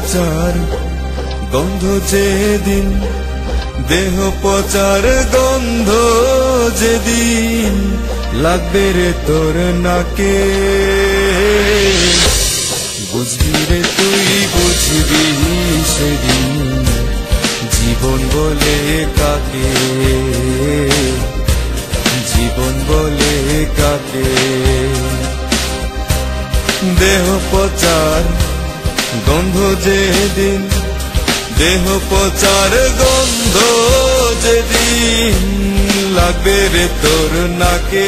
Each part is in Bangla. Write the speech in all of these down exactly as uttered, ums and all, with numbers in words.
পচার গন্ধ যেদিন, দেহ পচার গন্ধ যেদিন লাগবে রে তোর নাকে, বুঝবি রে তুই বুঝবি সেদিন জীবন বলে কাকে, জীবন বলে কাকে। দেহ পচার গন্ধ যেদিন, দেহ পচার গন্ধ যেদিন লাগবে রে তোর নাকে,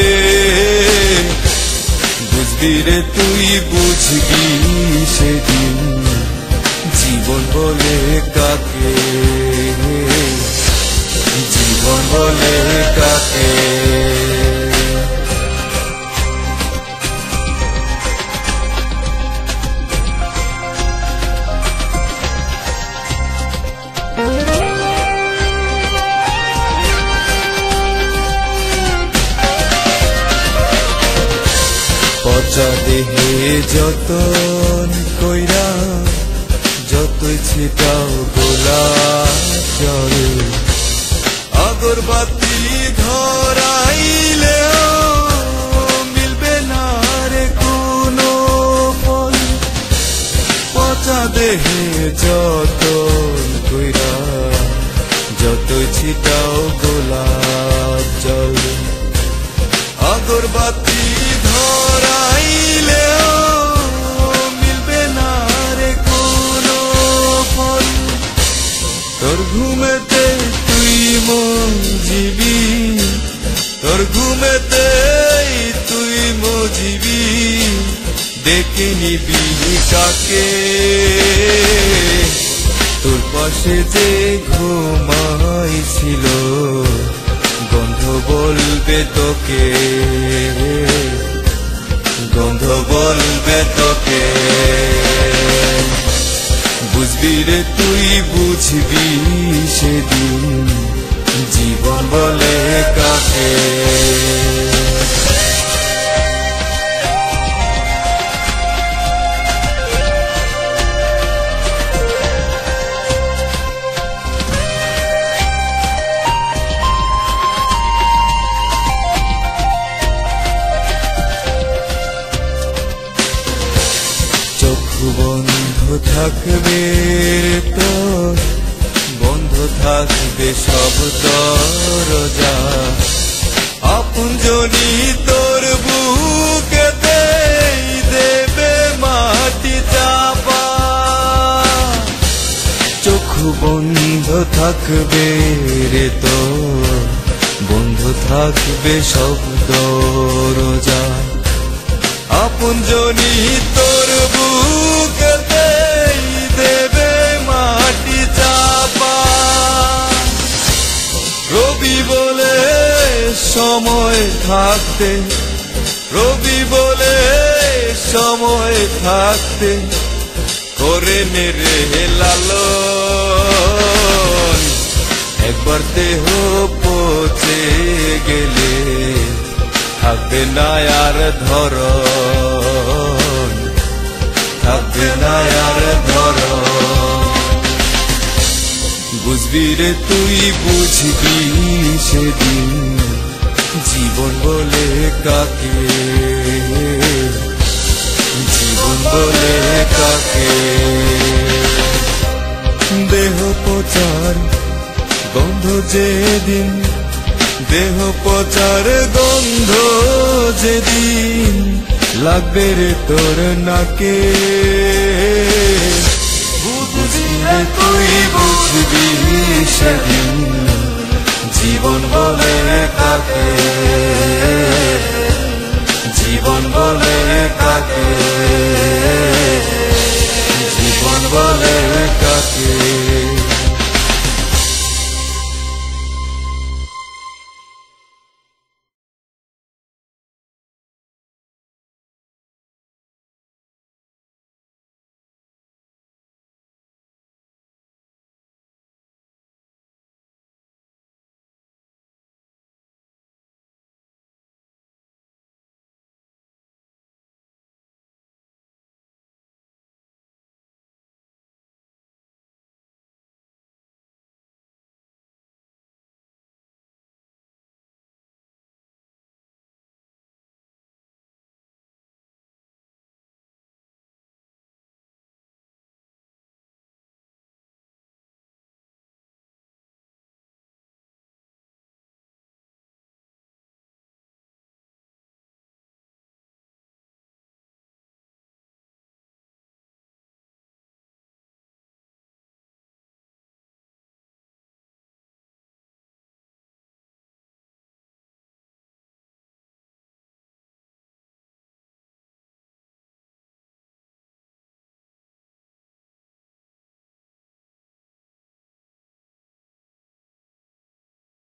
বুঝবি রে তুই বুঝবি সেদিন জীবন বলে কাকে, জীবন বলে কাকে। পচা দেহে যতন কইরা যতই ছিটাও গোলাপ জল, আগরবাতি ধরাইলেও মিলবে না রে কোনো ফল। পচা দেহে যতন কইরা যতই ছিটাও গোলাপ জল, আগরবাতি ধরাইলেও মিলবে না রে কোনো ফল। তোর ঘুমেতে তুই মজিবি, তোর ঘুমেতে তুই মজিবি, দেখে নিবি কাকে, তোর পাশে যে ঘুমাইছিল গন্ধ বলবে তোকে, গন্ধ বলবে তোকে। বুঝবি রে তুই বুঝবি সেদিন জীবন বলে কাকে। বন্ধ থাকবে তোর, বন্ধ থাকবে সব দরজা, আপনজনি তোর বুকেতে দেবে মাটি চাপা। চোখ বন্ধ থাকবে রে তোর, বন্ধ থাকবে সব দরজা, আপনজনি তোর বুকেতে দেবে মাটি চাপা। রবি বলে সময় থাকতে, রবি বলে সময় থাকতে করে নে রে লালন, একবার দেহ পচে গেলে থাকবে না আর ধরন, থাকবে না আর ধরন। বুঝবি রে তুই বুঝবি সেদিন জীবন বলে কাকে, জীবন বলে কাকে। দেহ পচার গন্ধ যেদিন, দেহ পচার গন্ধ যেদিন লাগবে রে তোর নাকে, বুঝবি রে তুই বুঝবি সেদিন জীবন বলে কাকে, জীবন বলে কাকে, জীবন বলে কাকে।